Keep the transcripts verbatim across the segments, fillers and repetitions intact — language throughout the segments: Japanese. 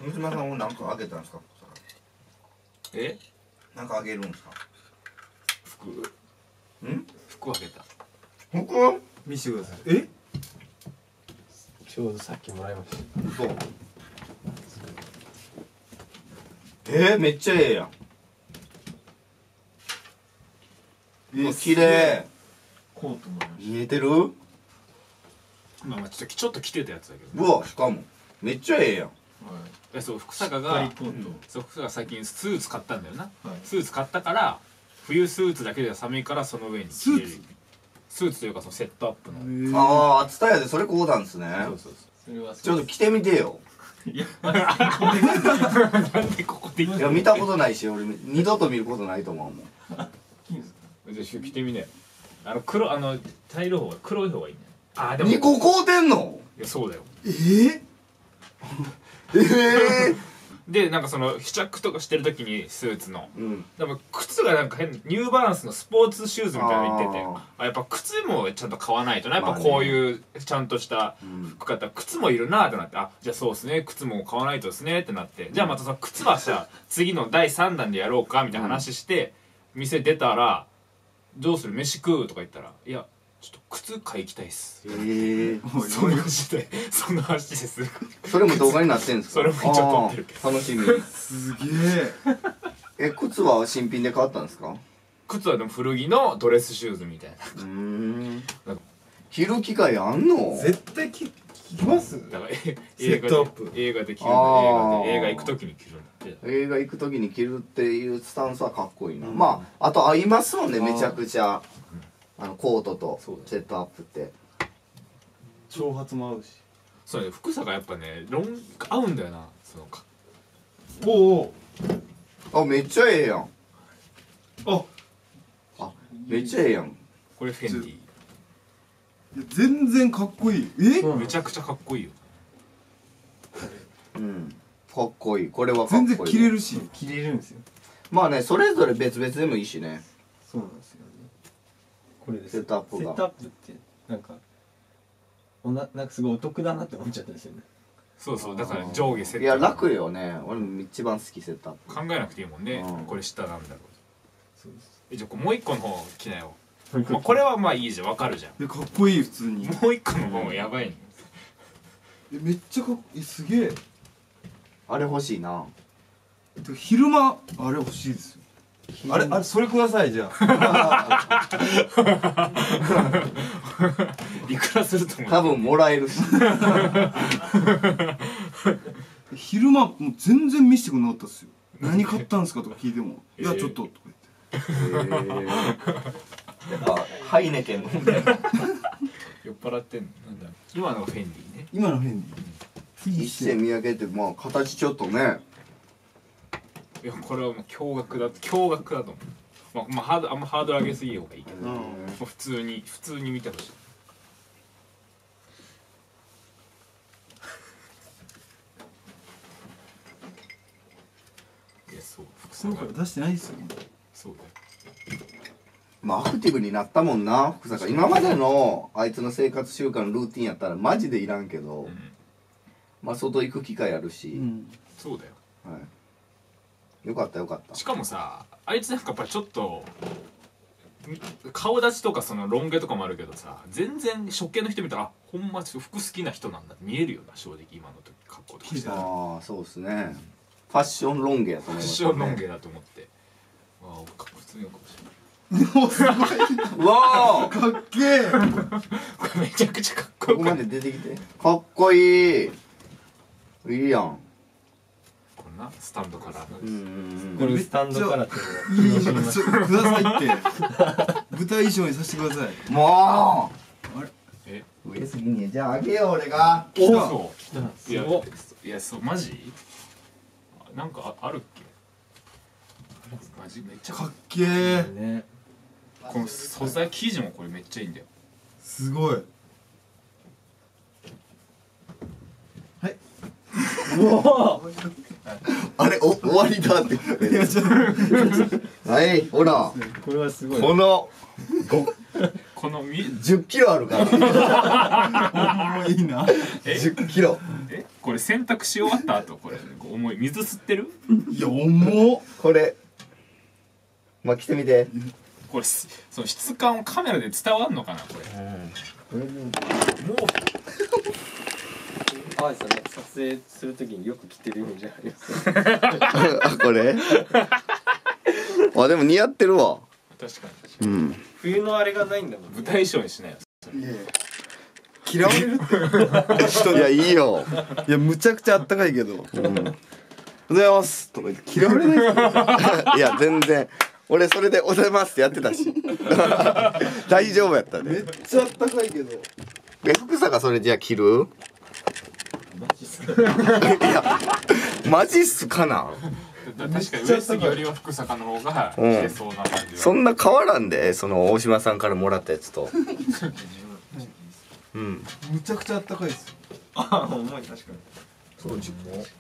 娘さんもなんかあげたんですか？ え？ なんかあげるんですか？ 服？ ん？ 服あげた。 服？ 見せてください。え？ ちょうどさっきもらいました。 そう。えー、めっちゃええやん。 え綺麗。 コートもありまし見えてる？ まあまあちょっとちょっと着てたやつだけど。 うわ、しかもめっちゃええやん。 た。はい。 えそう福坂しっかがりコート。 そう福坂が最近スーツ買ったんだよな。 はいスーツ買ったから冬スーツだけでは寒いからその上に着れるスーツスーツというかそのセットアップの。 ー。 ああ、あつたやでそれこうなんですね。 そうそうそれはちょっと着てみてよ。 いや、 そう。なんでここで言っいや、見たことないし、俺二度と見ることないと思うもん。 いいんですか？ じゃあ着てみね。あの黒あの茶色い方が黒い方がいいね。あーでも二個買うてんの？ いやそうだよ。 えー？ ええでなんかその試着とかしてる時にスーツのー。うん。 でも靴がなんか変にニューバランスのスポーツシューズみたいなの言っててああやっぱ靴もちゃんと買わないとなやっぱまあねこういうちゃんとしたうん。 服買ったら靴もいるなってなってあじゃあそうですね靴も買わないとですねってなってじゃあまたその靴はさ次のだいさんだんでやろうかみたいな話して店出たらどうする飯食うとか言ったらいやちょっと靴買い行きたいっすええー。 おいその話でその話ですそれも動画になってんすか？ それも一応撮ってるけどあー楽しみ。 すげえ。 え、靴は新品で買ったんですか？ 靴はでも古着のドレスシューズみたいなうーん。着る機会あんの？ 絶対き聞きますだからえセ映画でットアップ映画で着るんだあー映画で映画行く時に着るんだって映画行く時に着るっていうスタンスはかっこいいな。まあ、あと合いますもんね、めちゃくちゃ。あの、コートとそうだよセットアップって。 長髪も合うし。 そうね福坂やっぱねロン合うんだよなそのかおお。 あ、めっちゃええやん。 あ、 あ、めっちゃええやん。 これフェンディいや全然かっこいい。え？ うんめちゃくちゃかっこいいようん。かっこいい。これはかっこいい。 全然着れるし。 着れるんですよ。 まあね、それぞれ別々でもいいしね。 そうなんですよね。これです。 セットアップがセットアップってなんかおななんかすごいお得だなって思っちゃったんですよね。 そうそうだから上下セットいや、楽よね。俺も一番好き、セットアップ。 考えなくていいもんねうんこれ下なんだろうそうです。 えじゃあもう一個の方着なよまあこれはまあいいじゃんわかるじゃんでかっこいい普通に。 もう一個の方がやばいねえめっちゃかっこいい。すげえ。 あれ欲しいな。 で昼間あれ欲しいですよ。あれあれそれくださいじゃあ。 いくらすると思う多分もらえるし。 昼間もう全然見せてくれなかったっすよ。何買ったんですかとか聞いても、 えーいやちょっととか言って。 へーやっぱハイネケンの酔っ払ってんのなんだ今のがフェンディね今の変に。 一世三宅ってまあ形ちょっとね。 いやこれはもう驚愕だ驚愕だと思うまあ、まあ、ハードあんまハードル上げすぎる方がいいけど、 うんもう普通に普通に見てほしいいやそう服そうから出してないですよ。 そうだよまあアクティブになったもんな、福坂。今までのあいつの生活習慣のルーティンやったらマジでいらんけど、 うんまあ外行く機会あるし、 うん。 そうだよはい、よかったよかった。 しかもさあいつなんかやっぱりちょっとみ顔立ちとかそのロン毛とかもあるけどさ全然初見の人見たらあほんま服好きな人なんだって見えるよな正直今の時格好とかしていやああそうですね。ファッションロン毛やと思いファッシますよね。 ョンロン毛だと思ってああかっこ普通にかもしれないおすごい。 うわあかっけえ。 これめちゃくちゃかっこここまよくないで出てきて。かっこいい。いいやん。 こんなスタンドからのうんうんうん。 これスタンドからっていいのちょくださいって。舞台衣装にさせてください。 もあれえう上杉にじゃああげよう俺が。 来た。 そういやいやそうマジなんかああるっけマジめっちゃかっけえ。 ね。 この素材生地もこれめっちゃいいんだよすごい。はい。 あれお終わりだって。 いやちょっと。 はいほらこれはすごい。 このこのみじゅっキロあるから。 もういいな。 えじゅっキロ。 えこれ洗濯し終わった後これ重い水吸ってるいや重っ。 これまあ着てみて。 これその質感をカメラで伝わんのかなこれこれでももう淡路さんなんか撮影するときによく着てるイメージありますあこれあでも似合ってるわ。 確かにうん冬のあれがないんだもんね。 舞台衣装にしないよいやいや嫌われるって人いやいいよ。 いやむちゃくちゃあったかいけど「おはようんうございます」とか言って嫌われないですか？ いや全然俺それで「おはようございます」ってやってたし大丈夫やっためっで。 ちゃあったかいけどえ福坂それじゃあ着る？ マジっすか。 いやマジっすかな。 確かに上杉よりは福坂の方が着てそうな感じそんな変わらんでその大島さんからもらったやつと。うんむちゃくちゃあったかいですよ。 あ、重い確かに。 そう自分も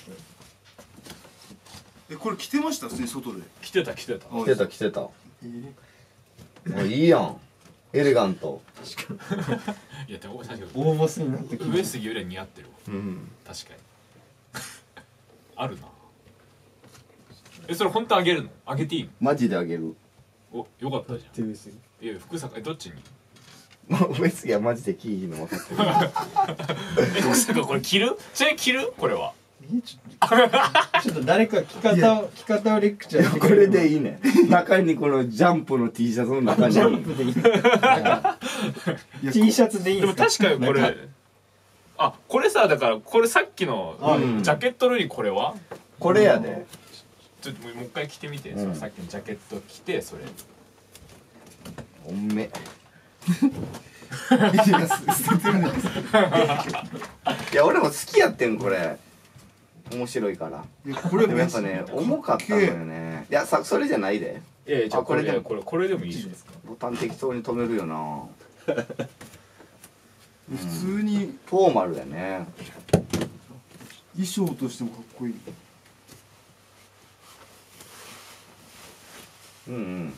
えこれ着てました普通に外で。 着てた着てた着てた着てた。あいいやんエレガント。 いやでも確かに大ボスになってくる。 上杉よりは似合ってるわうん確かにあるなえそれ本当あげるのあげていいマジであげる。 のおよかったじ手薄い。 ゃんいや福坂えどっちに上杉はマジで着いひんの分かってる。 え福坂これ着るちなみに着るこれはえちょっとちょっと誰か着方を着方をレクチャーしてこれくれるでいいね。中にこのジャンプの T シャツの中にジャンプでいい。なんか T シャツでいいんでも確かにこれあこれさだからこれさっきのうんジャケットのよりこれはこれやで。 ちょっともう一回着てみて、 うんそのさっきのジャケット着てそれおんめ。 いや捨ててるんですいや俺も好きやってんこれ。面白いから。 いやこれでもやっぱね重かったのよね。いやさそれじゃないで。 いやいやじゃあこれあこれででこれこれでもいいじゃんボタン適当に止めるよな。 普通にフォーマルだね。 衣装としてもかっこいい。 うんうん。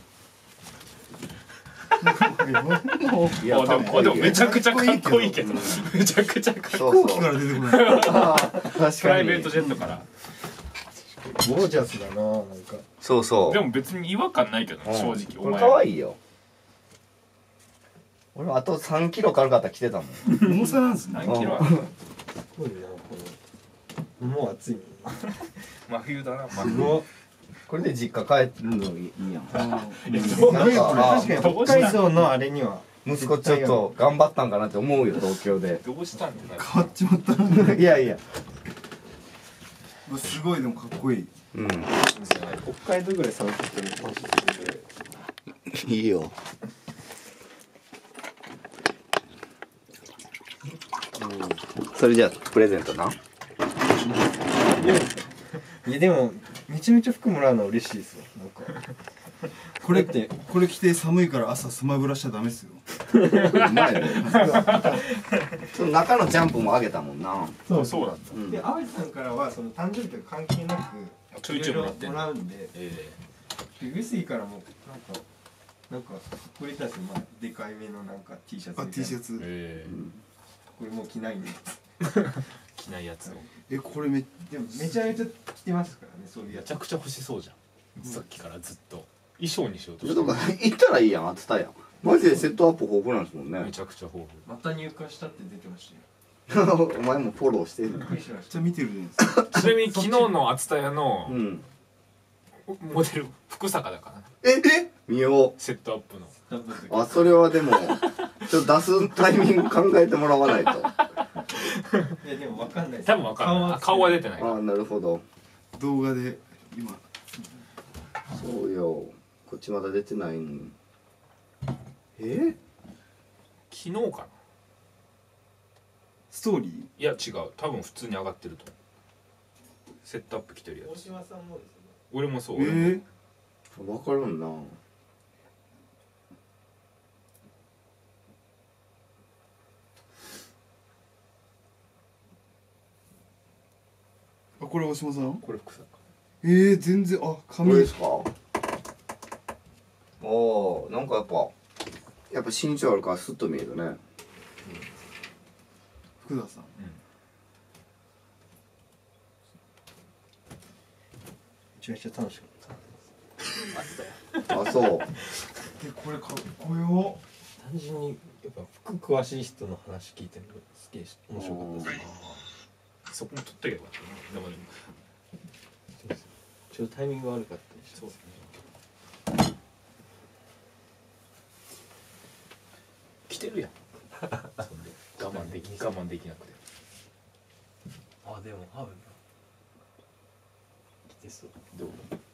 いあでもあでもめちゃくちゃかっこいいけどうんめちゃくちゃかっこいいそうそう。 飛行機から出てこない。 あー確かに。 プライベートジェットからゴージャスだななんか。 そうそう。 でも別に違和感ないけどねうん正直これお前可愛いよ。俺あとさんキロ軽かったら着てたもん。 重さなんですね。 何キロあるすごいなこの。もう暑い。 真冬だな真冬うわ。 これで実家帰るのいいやん。 あいやーどうなんかあ確かに北海道のあれには息子ちょっと頑張ったんかなって思うよ東京で。 どうしたんってなる変わっちまったな。 いやいや。 うわすごいでもかっこいい。 うん。 北海道ぐらい寒くてるかもしれない。 いいよ。それじゃあプレゼントな。 いやでもめちゃめちゃ服もらうのは嬉しいですよ。なんかこれってこれ着て寒いから朝スマブラしちゃダメですよ。 うまいね。その中のジャンプもあげたもんな。 そうそうなんだうんで淡路さんからはその誕生日とか関係なくちょいちょいもらってんのもらうんで、 えで上杉からもなんかなんかかっこいいたし、まあでかいめのなんか T シャツあみたい T シャな。 ツ。 ええこれもう着ないんで。 着ないやつをえこれめっでもめちゃめちゃ着てますからねそういうやつ。 めちゃくちゃ欲しそうじゃんさっきからずっと衣装にしようとちょっとしてる行ったらいいやんあつたやん。マジでセットアップ豊富なんですもんねめ。ちゃくちゃ豊また入荷したって出てましたよ。 お前もフォローしてる。 びっくりしましちゃ見てるじゃないですか。 富ちなみに昨日のあつたやのうん。 モデル福坂だからなええ見よセットアップのた。多分う。あそれはでもちょっと出すタイミング考えてもらわないと。 いやでもわかんないです。 多分わかんないあ顔は出てないああなるほど。 動画で今そうよ。こっちまだ出てないのに。え昨日かなストーリー。 いや違う多分普通に上がってると思うセットアップ着てるや大つ島さんもですね。 俺もそうえ俺もー、 分からんな。 あこれ大島さん。 これ福坂えー、全然あこ髪。 れですか。ああなんかやっぱやっぱ身長あるからスッと見えるね。 福田さん。 ちゃめちゃ楽しかったあそうでこれかっこよ。 単純にやっぱ服詳しい人の話聞いてるのすげえ面白かったですね。 そこも取っとけばよかったな。でもでもちょっとタイミング悪かったでしそうですね。来てるやん。そんで我慢でき我慢できなくて。 あでもハーブ来てそう。 どう？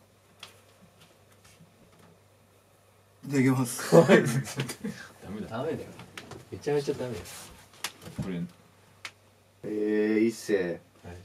いただきます。 ダメだ。 ダメだよ。めちゃめちゃダメだよ。 これ。 えー、一世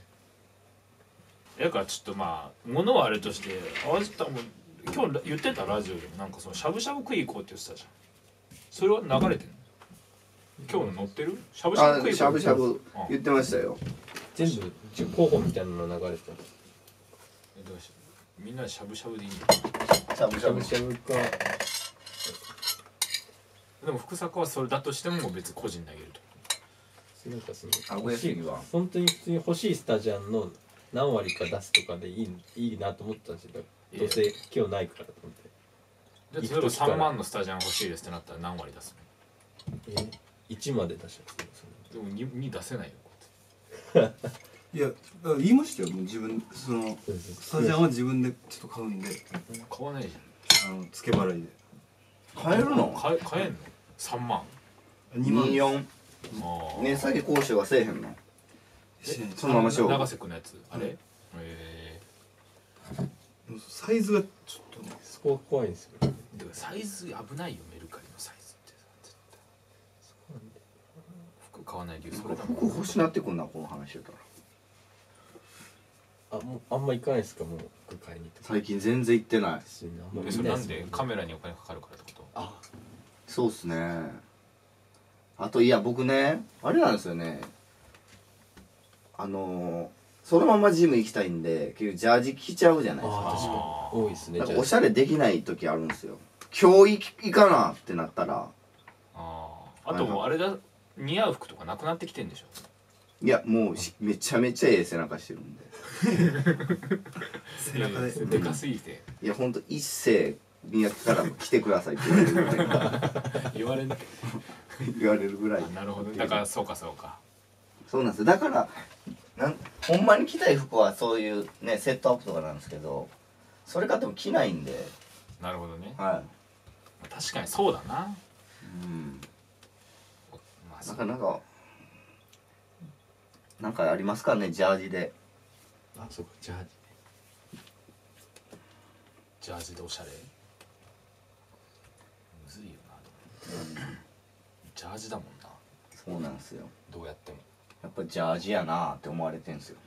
だからちょっとまあ物はあれとしてあれ多分今日言ってたラジオでもなんかそのしゃぶしゃぶ食い行こうって言ってたじゃん。それは流れてんの？今日の載ってる？しゃぶしゃぶ食い行こう。 あしゃぶしゃぶあ言ってましたよ。 全部候補みたいなの流れてた。 えどうしみんなでしゃぶしゃぶでいいの？ しゃぶしゃぶしゃぶか。 でも福作はそれだとしても別に個人投げると。 なんかそのあごやすぎは本当に普通に欲しいスタジャンの何割か出すとかでいいいいなと思ったんですよ。どうせ今日ないからと思って。 で例えばさんまんのスタジャン欲しいですってなったら何割出すえいちまで出しちゃの？でも に, に出せないよいやだから言いましたよ。もう自分そのう。 スタジャンは自分でちょっと買うんで、 買わないじあの付け払いでゃん買えるの買え買えんの？さんまんにまんにじゅうよんあー値下げ交渉はせえへんの？ しないそのまましょう。 長瀬くんのやつあれ？ うんえサイズがちょっとねそこが怖いんですよ。 えー、でもサイズ危ないよメルカリのサイズってさ絶対服買わない理由それだもん。 服欲しなってくんなこの話言うたら。 あもうあんま行かないですかもう服買いにとか。 最近全然行ってない。 ですよねあんまえそれなん見ないすもでカメラにお金かかるからってこと？ あそうっすね。あといや僕ねあれなんですよね。あのー、そのままジム行きたいんで結局ジャージ着ちゃうじゃないですか。 あ確かに多いですね。 なんかじゃあおしゃれできない時あるんですよ。今日行き行かなってなったらあああともうあれだ似合う服とかなくなってきてんでしょ？ いやもうしめちゃめちゃええ背中してるんで。 背中でいやでかすぎていやほんと一世にやったら来てくださいって言われるぐらい言われん言われるぐらい。 なるほどだからそうかそうかそうなんですよ。だからなんほんまに着たい服はそういうねセットアップとかなんですけどそれ買っても着ないんで。 なるほどねは確かにそうだな。 い。うん。 まあそうなんかなんかなんかありますかねジャージで。 あそうかジャージ。 ジャージでおしゃれむずいよなでもジャージだもんなそうなんですよ。 どうやってもやっぱジャージやなって思われてんすよ。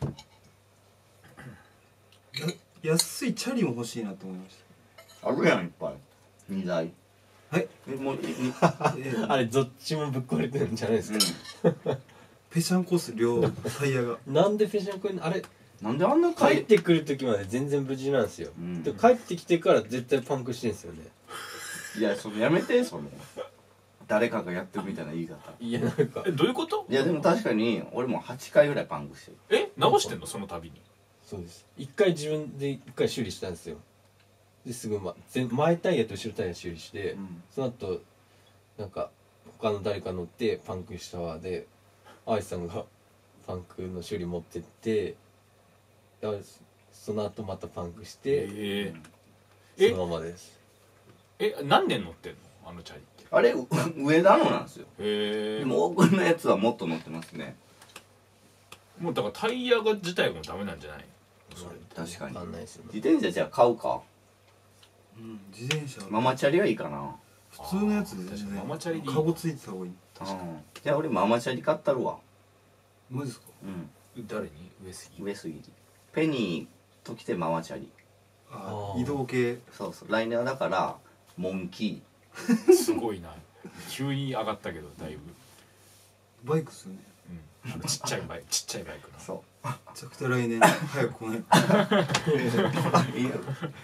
や安いチャリも欲しいなと思いましあるやんいっぱい。にだい。 はいえもういいた。えーあれどっちもぶっ壊れてるんじゃないですか。 ペシャンコース両タイヤがなんでフェション君あれなんであんな帰買いってくる時まで全然無事なんですよ。 うんで帰ってきてから絶対パンクしてんですよね。 いやそのやめてその誰かがやってるみたいな言い方。 いやなんかえどういうこと？ いやでも確かに俺もはちかいぐらいパンクしてる。 え直してんのその度に？ そうです。一回自分で一回修理したんですよ。ですぐ、ま、前前タイヤと後ろタイヤ修理して、 うんその後なんか他の誰か乗ってパンクしたわで愛さんがパンクの修理持ってっていやその後またパンクして、 ええそのままです。 え何年乗ってんのあのチャリって？ あれう上田のなんですよ。 へえでも奥のやつはもっと乗ってますね。 もうだからタイヤが自体もダメなんじゃない？それ確かにわかんないですよね。 自転車じゃあ買うか。 うん自転車ママチャリはいいかな。 普通のやつで確かにねママチャリでいいカゴついてた方がいい。 うんじゃあ俺ママチャリ買ったるわ。 マジですか。 うん誰に上杉？ 上杉ペニーときてママチャリ。 あーあー移動系。 そうそう来年はだからモンキすごいな急に上がったけどだいぶバイクっすよね。 うんあのちっちゃいバイクちっちゃいバイクなー。そうめちゃくちゃ来年早く来ない。 いいよ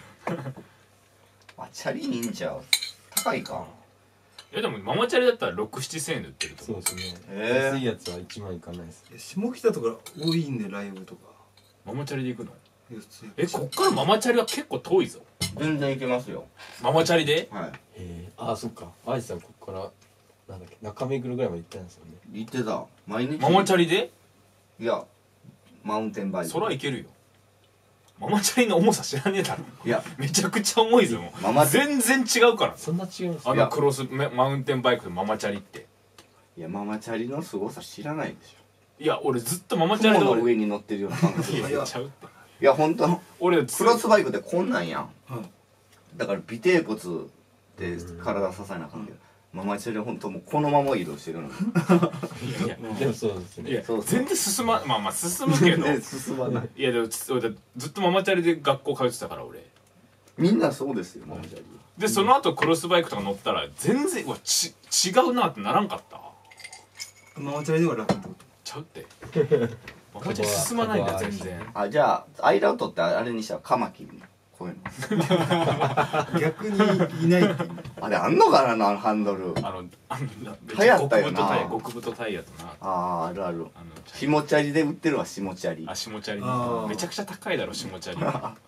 あチャリいいんちゃう。高いか。 えでもママチャリだったらろく、ななせんえんで売ってると思う。 そうですね。 へー安いやつはいちまんいかないです。 下北とか多いんでライブとか。 ママチャリで行くの？ いや普通にえこっからママチャリは結構遠いぞ。 全然いけますよ。 ママチャリではい。 へえあそっか愛さんここからなんだっけ中目黒ぐらいまで行ったんですよね行ってた。毎日。 ママチャリでいや、マウンテンバイク。 そらいけるよ。ママチャリの重さ知らねえだろ。 いや、 めちゃくちゃ重いぞもうママ全然違うから。 そんな違うんですあいやのクロスメマウンテンバイクとママチャリって。 いや、ママチャリの凄さ知らないでしいや俺ずっとママょ。 チャリで俺雲の上に乗ってるような感覚。 いやいやちゃうっていや、ほんと、 俺クロスバイクってこんなんやん。 はいだから尾てい骨で体支えなあかんけど、ママチャリはほんともうこのまま移動してるの。 いやいやでもそうですねいやそうそう全然進ままあまあ進むけど全然進まない。 いやでもつ俺ずっとママチャリで学校通ってたから俺みんなそうですよ、ママチャリ。 でその後クロスバイクとか乗ったら全然うわち違うなってならんかったママチャリでは楽ってことちゃうってママチャリ進まないんだよ全然あ、じゃあ、アイラウトってあれにしたらカマキリ。こういうの。 逆にいないっていうあれあんのかな、あのハンドル。 あのあの流行ったよな極太タイヤ極太タイヤとなああ、あるある。 あの下チャリで売ってるわ、下チャリ。 あ下チャリあーめちゃくちゃ高いだろ下チャリ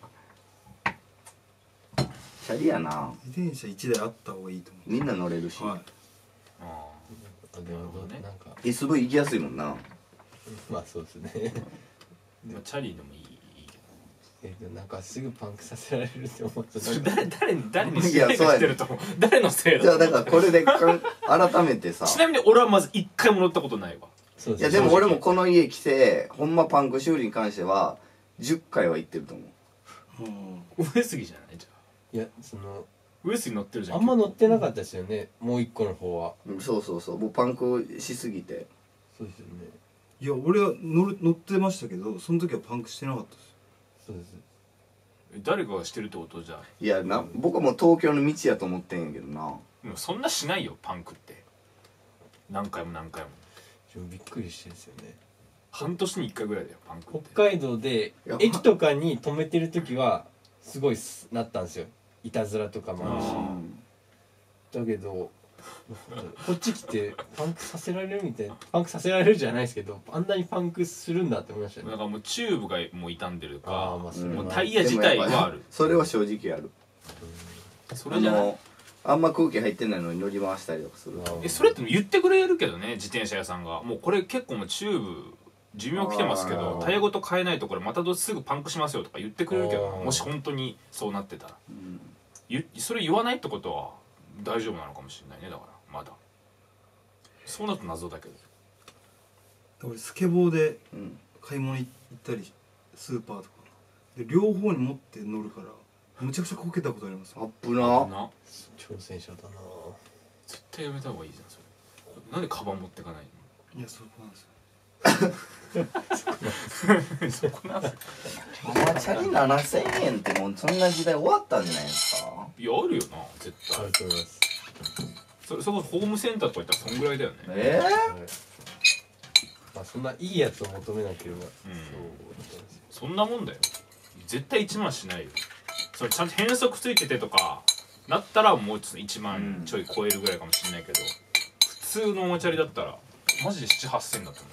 チャリやな。 自転車いちだいあった方がいいと思みんな乗れるし。 うはいああでもどうねなんかエスブイ 行きやすいもんな。 まあそうですねーまあチャリでもいいいいけえでもなんかすぐパンクさせられるって思うとどそなんかれ誰誰に誰にい支配やそうやねしてると思う誰のせいじゃあだだからこれでかん改めてさ。 ちなみに俺はまず一回も乗ったことないわそういやでも俺もこの家来て、ほんまパンク修理に関しては、じゅっかいは行ってると思う。 うん上杉じゃないじゃいやそのあ上杉乗ってるじゃんあんま乗ってなかったですよねもう一個の方はうんそうそうそう。もうパンクしすぎて。 そうですよねいや俺は乗る乗ってましたけどその時はパンクしてなかったですよそうです誰かがしてるってことじゃいやな、僕はもう東京の道やと思ってんやけどな。 でもそんなしないよパンクって何回も何回もちょっとびっくりしてるんですよね半年に一回ぐらいだよパンクって北海道でいや駅とかに止めてる時はすごいすなったんですよいたずらとかもあるしあだけどこっち来てパンクさせられるみたいなパンクさせられるじゃないですけどあんなにパンクするんだって思いましたねだからもうチューブがもう傷んでるあかあまあそれはもうタイヤ自体はあるそれは正直ある。 それじゃないのあんま空気入ってないのに乗り回したりとかする。 あーえそれって言ってくれるけどね自転車屋さんがもうこれ結構もうチューブ寿命来てますけあどータイヤごと変えないとこれまたすぐパンクしますよとか言ってくれるけどあーもし本当にそうなってたらうんゆそれ言わないってことは大丈夫なのかもしれないねだからまだそうなると謎だけど俺スケボーでうん買い物行ったりスーパーとかで両方に持って乗るからむちゃくちゃこけたことありますアップな。 な挑戦者だな絶対やめた方がいいじゃんそれなんでカバン持ってかないいやそこなんですよのそこなんすよママチャリななせんえんってもうそんな時代終わったんじゃないですか。 いやあるよな絶対あると思いますそれそこホームセンターとか行ったらそんぐらいだよねえはいまあそんないいやつを求めなければ、そうそんなもんだよ絶対いちまんしないよそれちゃんと変速ついててとかなったらもうちょっといちまんちょい超えるぐらいかもしれないけど、普通のおもちゃりだったらマジでなな、はっせんだと思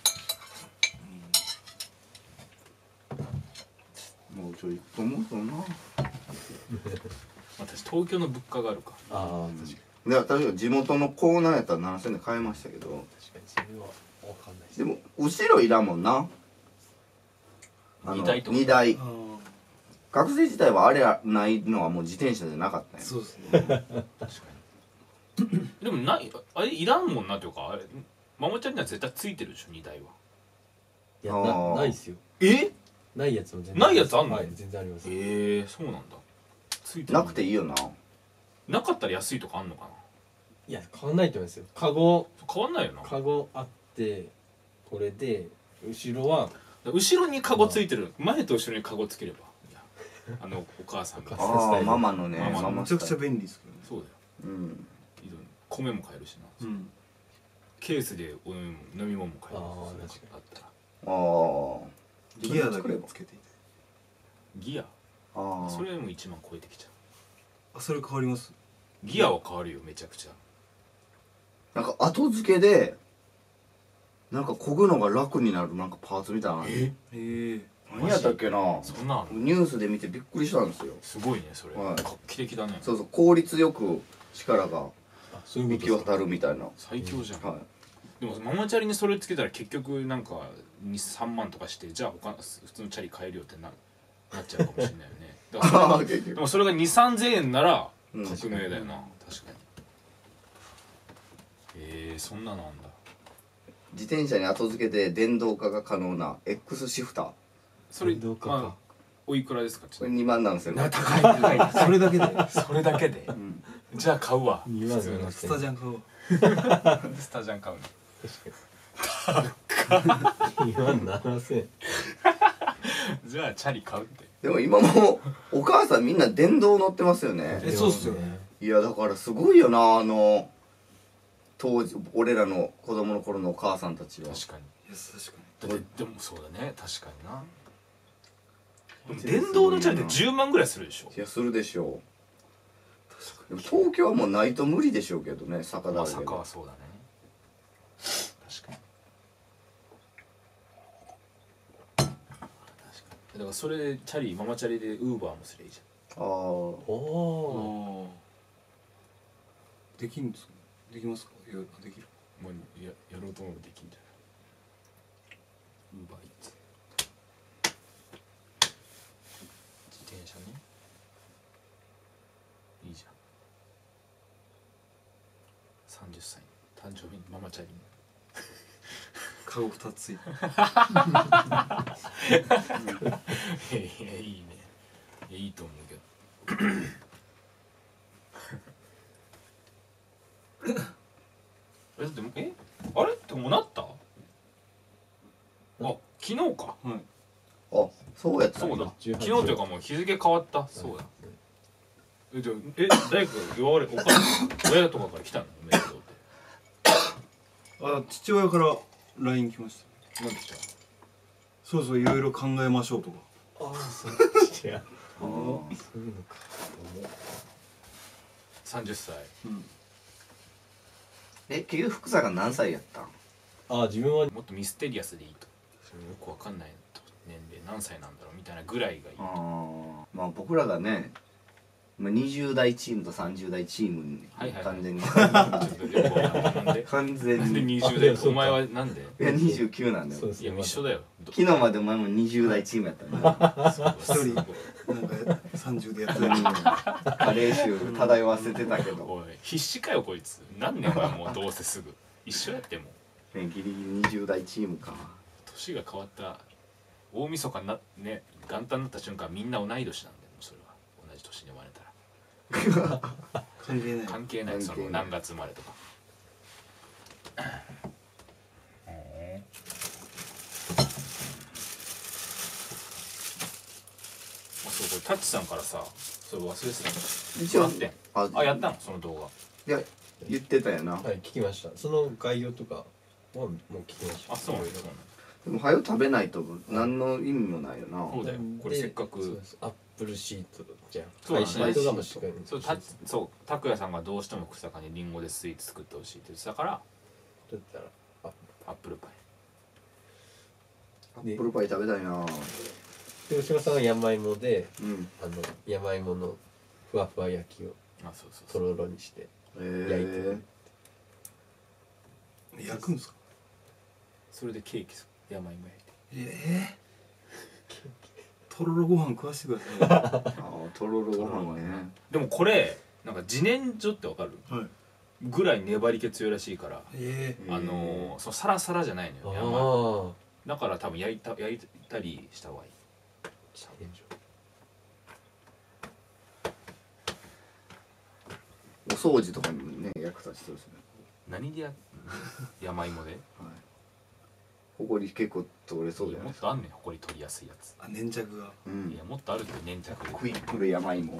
うもうちょい行くと思うけどな。 私東京の物価があるかああ確かにで例えば地元のコーナーやったらななせんえんで買えましたけど、 確かにそれは分かんないですでも後ろいらんもんな。あの荷台とか荷台。 あ学生時代はあれないのはもう自転車じゃなかったんや。 あそうですね確かにでもないあれいらんもんなっていうかあれママチャリには絶対ついてるでしょ荷台はいやあーなないっすよえないやつも全然ないやつあんのはい全然ありますええそうなんだついてるなくていいよな。 なかったら安いとかあんのかないや変わんないと思いますよカゴ変わんないよなカゴあってこれで後ろは後ろにカゴついてる前と後ろにカゴつければいやあのお母さんがお母さんああママのね。 ママのめちゃくちゃ便利ですけどねそうだようん。 いろいろ米も買えるしなうんケースでお飲み飲み物も買えるあーそれ確かにあったらああ。 ギアだけつけていてギアああ。 それでもいちまん超えてきちゃあそれ変わりますうギアは変わるよめちゃくちゃなんか後付けでなんか漕ぐのが楽になるなんかパーツみたいなのある。 えええ何やったっけな、 そんなんあんのニュースで見てびっくりしたんですよ。 すごいねそれ、 はい画期的だね。 そうそう、効率よく力があそういう行きことですか渡るみたいな。 最強じゃん、 はい。 でもママチャリにそれつけたら結局なんかにさんまんとかして、じゃあ他普通のチャリ買えるよってななっちゃうかもしれないよね。だからそれあがあ結局でもそれがにさんぜんえんならうん革命だよな、確かに。えー、そんなのあんだ。 自転車に後付けで電動化が可能な X シフター。 それ電動化かまあおいくらですか？ちこれょっにまんなんですよ。 と高い高いそれだけでそれだけでうんじゃあ買うわ。 にまん普通のスタジャン買おう。 スタジャン買うの。 にまんななせんじゃあチャリ買うって。 でも今もうお母さんみんな電動乗ってますよね。 えそうっすよいやだからすごいよな、あの当時俺らの子供の頃のお母さんたちは。 確かに。 いや確かだってでもそうだね、確かにな。でも電動のチャリってじゅうまんぐらいするでしょ。 いやするでしょう。でも東京はもうないと無理でしょうけどね、坂まあだらけで。 坂はそうだね。確かに。確かに。だからそれでチャリママチャリでウーバーもすりゃいいじああおに。 おああ。できんですか。できますか。いやできる。 ゃん。もうややろうと思えばできんじゃない。ウーバーイーツ。自転車ね。いいじゃん。さんじゅっさい誕生日にママチャリに。 カゴふたつついて。 いやいいね。いやいいと思うけど。えだってえあれってもうなった？あ昨日か。 はい。 あそうやったそうだ。 じゅうはち昨日というかもう日付変わった。そうだ。えじゃあえ誰か言われお母さん親とかから来たのおめでとうって。 あ父親から ライン 来ました。 なんで来たの？ そうそういろいろ考えましょうとか。 ああそういやあそういうのかさんじゅっさい。 うん。 え結局福坂何歳やったん？ ああ自分はもっとミステリアスでいいと。それよくわかんない年齢何歳なんだろうみたいなぐらいがいい。 ああまあ僕らがね、まあ、にじゅう代チームとさんじゅう代チームにはいはいはい完全にちょっとよくわかんないなんで完全なんでにいにじゅう代あそうかお前はなんでやにじゅうきゅうなんだよ。 そうですねいや一緒だよど昨日までお前もにじゅう代チームやったんだよ。 一人なんかさんじゅうでやってる。 カレー臭漂わせてたけど、 おい必死かよこいつ何年前もうどうせすぐ一緒やってもうね、ギリギリにじゅう代チームか。 年が変わった大晦日になね元旦になった瞬間みんな同い年なんだよそれは同じ年に生まれたら関係ない。 関係ないそ関係ないの何月生まれとかあそうこれタッチさんからさそれ忘れてたの一応もらってんああやったのその動画いや言ってたよな。 はい聞きましたその概要とかはもう聞きましたあそうなんだそうなんだでも早く食べないと何の意味もないよな。 そうだよこれせっかくそうですアップルシートじゃんそうだね配信ライトがもしっかりそうたそう拓哉さんがどうしても草加にリンゴでスイーツ作ってほしいって言ってたからだったらあアップルパイアップルパイ食べたいな。 で牛島さんは山芋でうん。 あの山芋のふわふわ焼きをあそうそうそうとろろにしてえ焼いてるえ焼くんですか。 それでケーキ山芋焼いてええとろろご飯食わしてくださああとろろご飯ね。 でもこれなんか自然薯ってわかるい。はい。 ぐらい粘り気強いらしいからええあのー、そのサラサラじゃないのよ山ああだから多分焼いた焼いたりした方がいいお掃除とかにもね役立ちそうですね。 何でや山芋ではい。ほこり結構取れそうじゃないですか。 もっとあんねんほこり取りやすいやつー、あ粘着が。 うんいや。もっとあるって粘着でクイックル山芋。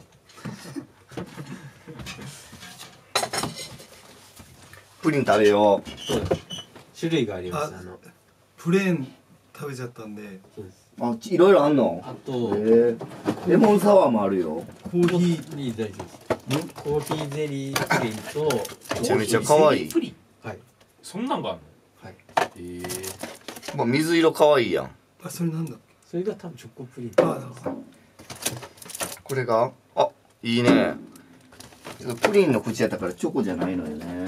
プリン食べよう。 そうです種類がありますああのプレーン食べちゃったんでそうですあいろいろあんの。 あえとー、レモンサワーもあるよ。 コーヒーリー大丈夫ですコーヒーゼリープリンとめちゃめちゃ可愛いプリンはいそんなんがあんのはいへえまあ水色可愛いやん。 あそれなんだっそそれが多分チョコプリン。 ああこれがあいいね。プリンの口やったからチョコじゃないのよね。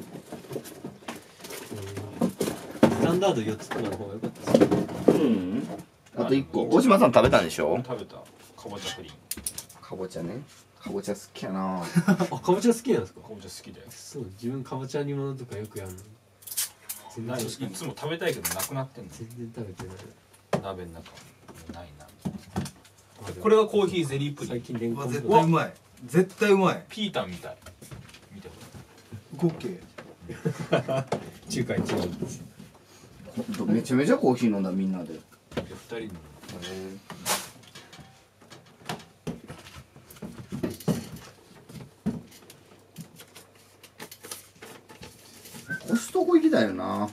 スタンダードよっつとかの方が良かったですね。 うんあといっこ大島さん食べたんでしょ。 食べたかぼちゃプリン。 かぼちゃね。かぼちゃ好きやな。 あ、かぼちゃ好きなんですか。 かぼちゃ好きだよ。 そう、自分かぼちゃ煮物とかよくやるの。全然何いつも食べたいけどなくなってんの。 全然食べてない。 鍋の中ないな。 ここれがコーヒーゼリープリン。 最近レンうわコン絶対うまい絶対うまいピータンみたい。見てコッケ中華一番です。 めちゃめちゃコーヒー飲んだみんなで。 これ。二人に。 コストコ行きたいよな。 は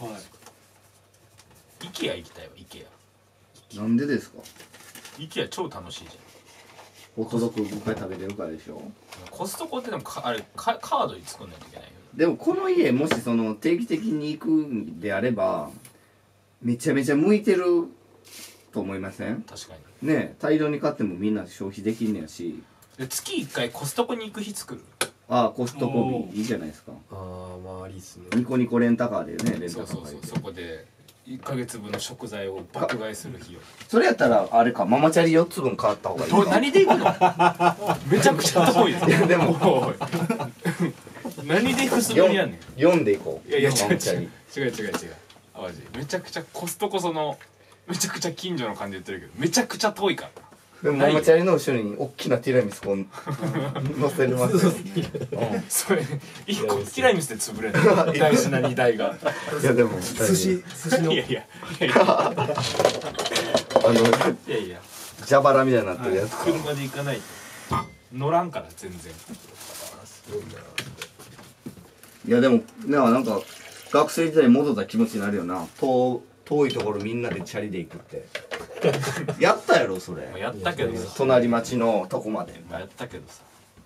イケア行きたいわイケア。 なんでですか。 イケア超楽しいじホットドッグごかい食べれるからでしょ。 ゃん。コストコってでもかあれかカードに作んないといけないよ。 でもこの家もしその定期的に行くんであればめちゃめちゃ向いてると思いません。 確かに。 ねえ大量に買ってもみんな消費できんねやし。 で月一回コストコに行く日作る。 ああコストコおービいいじゃないですか。 ああ、まあいいっすね。 ニコニコレンタカーでねレンそうそうそうタカー借りて。 そこでいっかげつぶんの食材を爆買いする日を。 それやったらあれかママチャリよっつぶん買った方がいいとか。 何で行くの？めちゃくちゃ遠いです。 いやでもおい何で行くつもりやねん。 よんで行こう。 いやいや違うママチャリ違う違う違う違う淡路めちゃくちゃコストコそのめちゃくちゃ近所の感じで言ってるけどめちゃくちゃ遠いから。 でもママチャリの後ろに大きなティラミスこう乗せれますよ。 それ一個ティラミスで潰れる大事な荷台が。 いやでもい寿司寿司のいやいやいやいやあのいやいや蛇腹みたいになってるやつ。 車で行かないと乗らんから全然。 すごいな。 いやでもなんか学生時代に戻った気持ちになるよな。遠遠いところみんなでチャリで行くってやったやろそもうれ。 やったけどさ隣町のとこまでめやったけどさ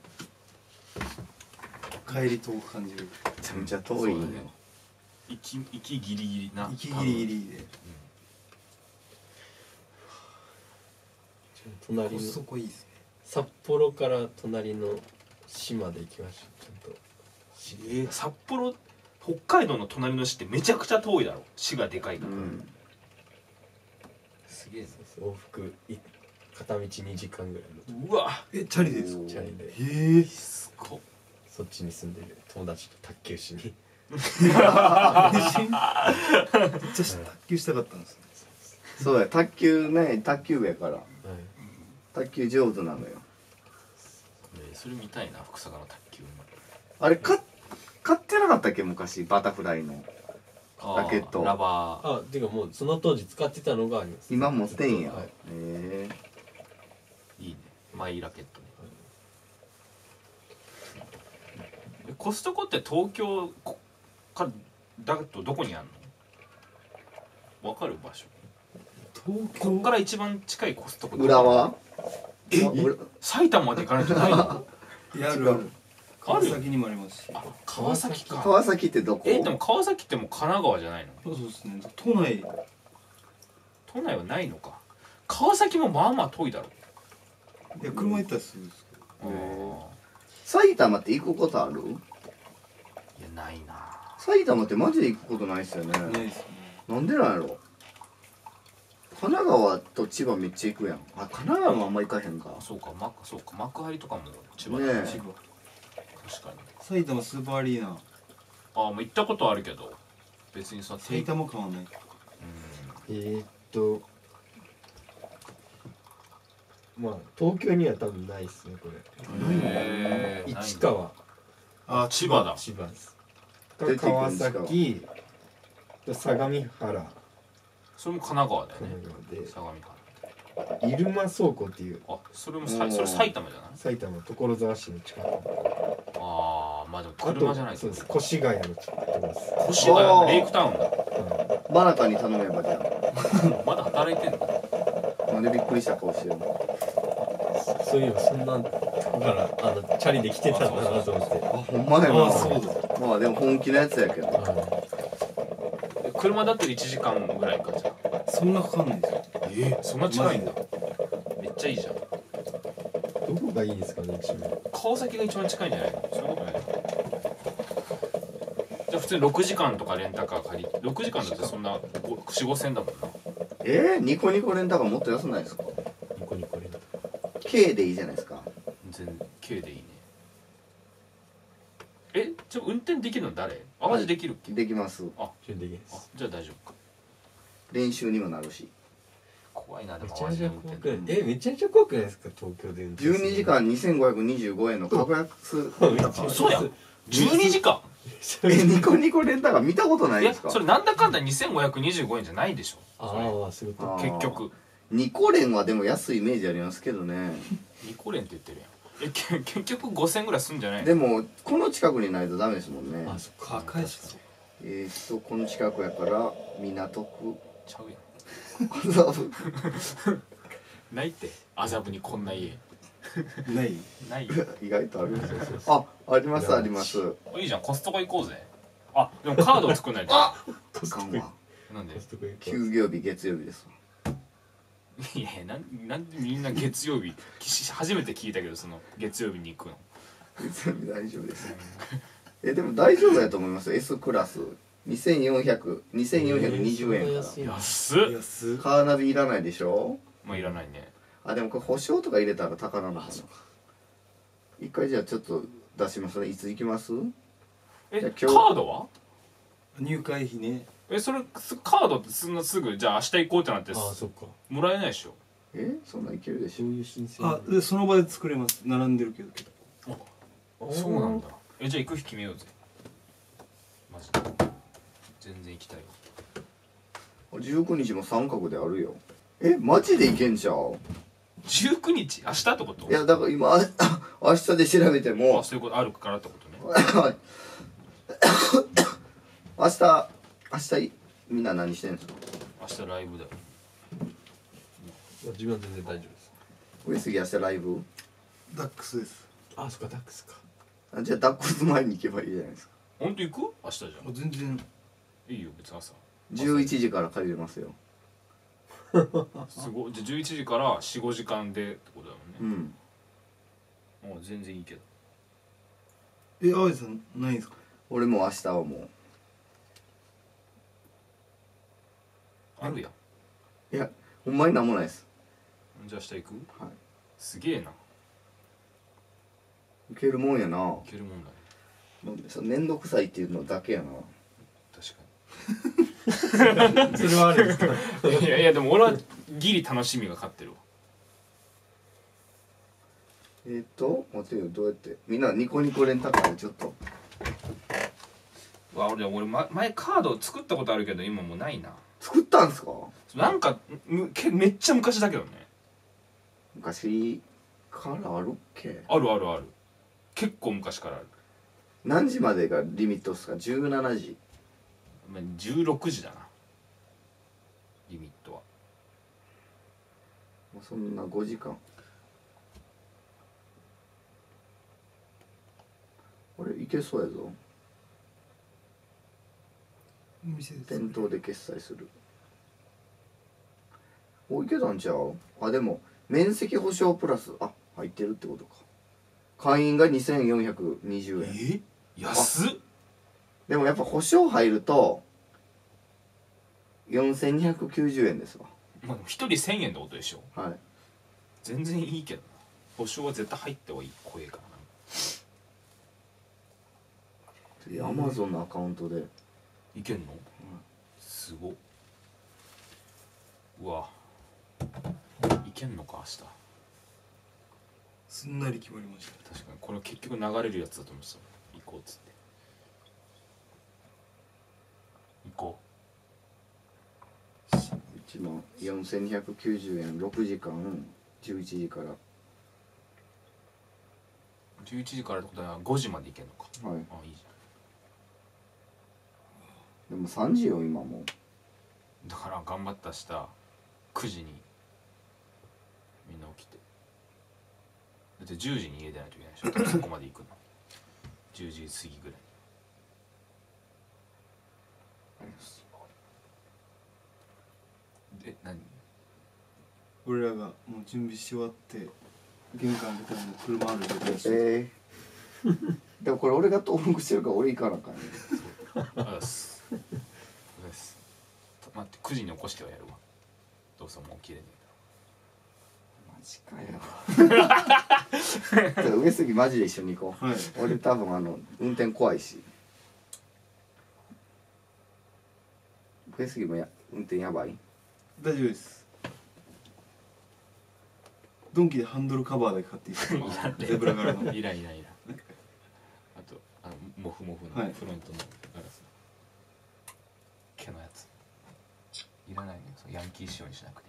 帰り遠く感じるちゃめちゃ遠いんよ。 行き行きギリギリな息ギリギリで隣のコストコいいっすね札幌から隣の島で行きましょう。ちゃんと。 えー札幌北海道の隣の市ってめちゃくちゃ遠いだろ。市がでかいから、 うんすげえな。 往復い片道にじかんぐらいのうわえチャリですかチャリでへえすごっ。 そっちに住んでる友達と卓球しに。 めっちゃ卓球したかったんですねそうや卓球ね卓球部やからはい。 卓球上手なのよ。 えーそれ見たいな福坂の卓球。 あれか買ってなかったっけ昔バタフライの。 あーラケットラバー。 あ、てかもうその当時使ってたのがあります。 今持ってんや。 はい。 へえいいねマイラケットね。えコストコって東京こかだとどこにあるの？わかる場所。 東こっから一番近いコストコ。 浦和え裏埼玉まで行かないとないの？ いやあるある川崎にもありますしあ川崎か。 川崎ってどこ。 えでも川崎ってもう神奈川じゃないの？ そうそうですね都内都内はないのか。川崎もまあまあ遠いだろ。 いや車行ったらすぐですけどあー埼玉って行くことある。 いやないな。 埼玉ってマジで行くことないっすよね。 ないですねなんでなんやろ。神奈川と千葉めっちゃ行くやん。あ神奈川もあんま行かへんか。 そうかマそうか幕張とかも千葉だねえ千葉確かに。 埼玉スーパーアリーナああもう行ったことあるけど別にさ埼玉感はないえー、っとまあ東京には多分ないっすねこれ。 へえ市川。 あ千葉だ。 千葉です。 出てくる川市川崎と相模原それも神奈川だよ神ね。 奈川で相模原。 入間倉庫っていうあそれもおーさそれ埼玉じゃない？ 埼玉所沢市の近く。 ああまあでもあ車じゃないととそうです越谷の近くです。 越谷のレイクタウンだ。 はバナカに頼めばじゃまだ働いてんの？ あ。なんでびっくりした顔してるの。 い。そういえばそんなとこからあのチャリで来てたんだなと思って。 あほんまやな。 ああそうだまあでも本気のやつやけど。 は車だといちじかんぐらいかじゃあ。 そんなかかんないですよええそんな近いんだ。めっちゃいいじゃん。 どこがいいですかね、一番。 川崎が一番近いんじゃないの？そういうことないの？じゃあ普通にろくじかんとかレンタカー借りてろくじかんだってそんなよん、ごせんだもんな。 えー、ニコニコレンタカーもっと安ないですか？ ニコニコレンタ。 K でいいじゃないですか。 全然 K でいいね。えちょ運転できるの誰？淡路できるっけ？ できます。 準できまあす。 じゃあ大丈夫か。 練習にもなるし。 怖いなでもめちゃめちゃ淡路で運怖くない転。 えめちゃめちゃ怖くないですか、東京で運転じゅうにじかんにせんごひゃくにじゅうごえんの格安レンタカー。 嘘やん。じゅうにじかえ、ニコニコレンタカー見たことないん。いやですか？ それなんだかんだにせんごひゃくにじゅうごえんじゃないでしょ。 ああそういうこあー結局ニコレンはでも安いイメージありますけどね。 ニコレンって言ってるやん。えけ結局ごせんぐらいすんじゃないの？ でもこの近くにないとダメですもんね。 と。あそっか。 高いしそう。 えー、っとこの近くやから港区ちゃうや麻布ん。ないって麻布にこんな家ない。 ないよ。 意外とあるんですよ。あ、ありますあります。 いいじゃんコストコ行こうぜ。あでもカードを作んないと。 あ、あかんわ。 なんで？ コストコ行こう休業日月曜日ですわ。 いやなんなんでみんな月曜日き初めて聞いたけどその月曜日に行くの。 月曜日大丈夫です。え、でも大丈夫やと思いますよ。 S クラスにせんよんひゃく、にせんよんひゃくにじゅうえんから。 安いな。 安っ。 安っ。 カーナビいらないでしょ。 まあいらないね。 あ、でもこれ保証とか入れたら高なのかな。一回じゃあちょっと出しますね。いつ行きます？ えじゃあカ今日ードは？ 入会費ね。 えそれすカードってそんなすぐじゃあ明日行こうってなってああそっか。 もらえないでしょ。 え、そんなんいけるでしょ。 そういう申請。 あでその場で作れます。並んでるけど。 そうなんだ。えじゃあ行く日決めようぜ。マジで全然行きたいわ。 じゅうくにちも三角であるよ。え、マジで行けんちゃう？ じゅうくにち明日ってこと？ いやだから今あ明日で調べてあもそういうことあるからってことね。 明日明日みんな何してんですか？ 明日ライブだよ。 自分は全然大丈夫です。 上杉明日ライブ？ ダックスです。 あそっかダックスか。 あ、じゃあダックス前に行けばいいじゃないですか。 本当行く？明日じゃあ全然。 ん。いいよ別に朝。 じゅういちじから借りれますよ。 すごい。じゃあじゅういちじからよん、ごじかんでってことだもんね。 うん。 もう全然いいけど。 え淡路さんないんですか？ 俺も明日はもあるやん。 ういやほんまになんもないです。 じゃあ明日行く？ はい。 すげえな。 いけるもんやな。 いけるもんだね。 その面倒くさいっていうのだけやな。 確かに。 それはあるんですか？ いやいやでも俺はギリ楽しみが勝ってるわ。 えー、っと待ってよ、どうやってみんなニコニコレンタカーでちょっと。 うわ俺俺ま前カード作ったことあるけど今もうないな。 作ったんすか？ なんかむけめっちゃ昔だけどね。 昔からあるっけ？ あるあるある。結構昔からある。 何時までがリミットっすか？じゅうしちじ。 まあじゅうろくじだな。リミットは。 もうそんなごじかん。俺いけそうやぞ。 店です。 店頭で決済する。お、いけたんちゃう？あ、でも面積保証プラスあ入ってるってことか。会員がにせんよんひゃくにじゅうえん。 え安っ。 でもやっぱ保証入るとよんせんにひゃくきゅうじゅうえんですわ。 まあ一人せんえんってことでしょ。 はい。 全然いいけどな。保証は絶対入ってはいい怖いからな。 次アマゾンのアカウントでいけんの？すごっ。うわいけんのか明日。 すんなり決まりました。 確かにこれ結局流れるやつだと思ってた。行こうっつって行こいちまんよんせんにひゃくきゅうじゅうえんろくじかんじゅういちじから。 う。じゅういちじからってことはごじまで行けんのか。 はい。 あいいじでもさんじよ今もう。 ゃん。だから頑張った明日くじにみんな起きて。だってじゅうじに家出ないといけないでしょ。そこまで行くのじゅうじ過ぎぐらい。で何俺らがもう準備し終わって玄関出たらもう車ある状態だし、 えー、でもこれ俺が登録してるから俺行かなあかんね。 あっすそうです待ってくじに起こしてはやるわどうせもう起きれねマジかよ。ちょっと上杉マジで一緒に行こう。 はい、 俺多分あの運転怖いし。上杉もや運転やばい。 大丈夫です。ドンキでハンドルカバーだけ買っていいですか？ いらんねゼブラ柄の。 えいらんいらんいらんあとあのモフモフのはいフロントのガラス毛のやついらないねそのヤンキー仕様にしなくてい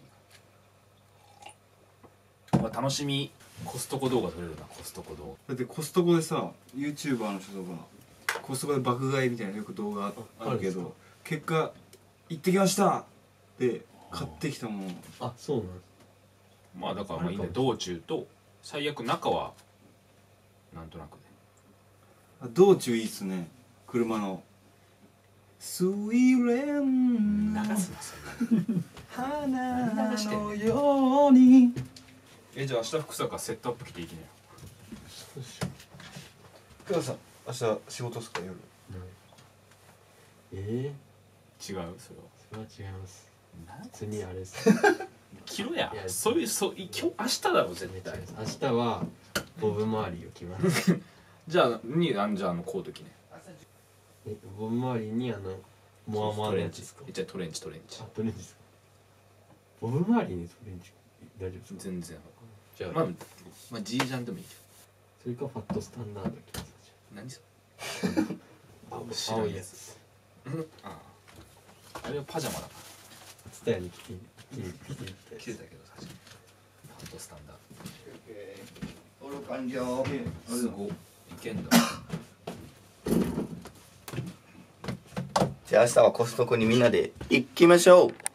いから、まあ、楽しみコストコ動画撮れるなコストコ動だってコストコでさ YouTuber の人とかコストコで爆買いみたいなよく動画ああるけど、結果行ってきましたで買ってきたものあそうなんです。 画まあだからまあいいね道中と最悪中はなんとなくねあ道中いいっすね。車のスイレンの流すなそんな花のように。 えじゃあ明日福坂セットアップ着ていきなよそうしよ福田さん明日仕事っすか夜？ う。ええ違うそれはそれは違います。 なん普通にあれです。 着ろやいやそういうそう今日明日だろ絶対明日はボブ周りを着ますじゃあにあんじゃああのコート着ねえボブ周りにあのモアモアのやつですか？ じゃあトレンチトレンチあトレンチですか？ボブ周りにトレンチ大丈夫ですか？ 全然じゃあ、 まあまあ G ジャンでもいいけそれかファットスタンダード着ます。 ど何そ青知らんやつ青いやつれあああれはパジャマだかツタヤに着て着て着ていったらやつ。 着てたけど確かにファットスタンダー登録完了。 ドすごいいけんだじゃあ明日はコストコにみんなで行きましょう。